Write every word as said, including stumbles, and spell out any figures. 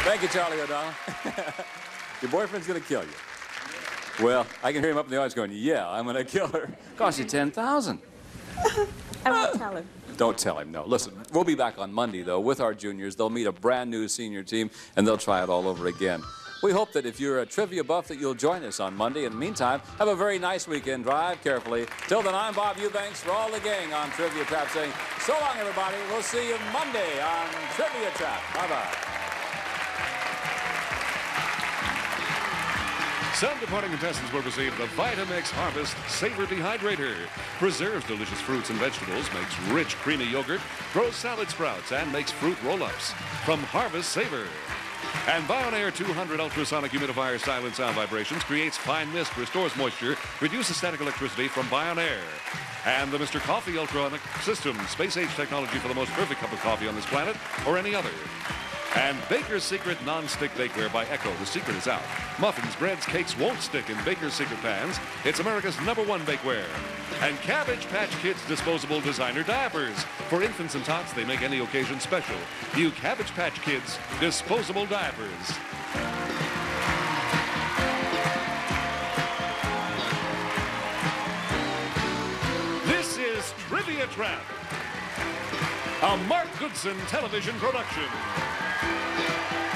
Thank you, Charlie O'Donnell. Your boyfriend's going to kill you. Well, I can hear him up in the audience going, yeah, I'm going to kill her. Cost you ten thousand dollars. I won't tell him. Don't tell him, no. Listen, we'll be back on Monday, though, with our juniors. They'll meet a brand new senior team, and they'll try it all over again. We hope that if you're a trivia buff that you'll join us on Monday. In the meantime, have a very nice weekend. Drive carefully. Till then, I'm Bob Eubanks for all the gang on Trivia Trap saying, so long, everybody. We'll see you Monday on Trivia Trap. Bye-bye. Some departing contestants will receive the Vitamix Harvest Savor Dehydrator. Preserves delicious fruits and vegetables, makes rich, creamy yogurt, grows salad sprouts, and makes fruit roll-ups. From Harvest Savor. And Bionair two hundred ultrasonic humidifier silent sound vibrations creates fine mist, restores moisture, reduces static electricity from Bionair. And the Mister Coffee Ultronic System, space-age technology for the most perfect cup of coffee on this planet or any other. And Baker's Secret Non-Stick Bakeware by Echo. The secret is out. Muffins, breads, cakes won't stick in Baker's Secret pans. It's America's number one bakeware. And Cabbage Patch Kids disposable designer diapers. For infants and tots, they make any occasion special. New Cabbage Patch Kids disposable diapers. This is Trivia Trap, a Mark Goodson television production.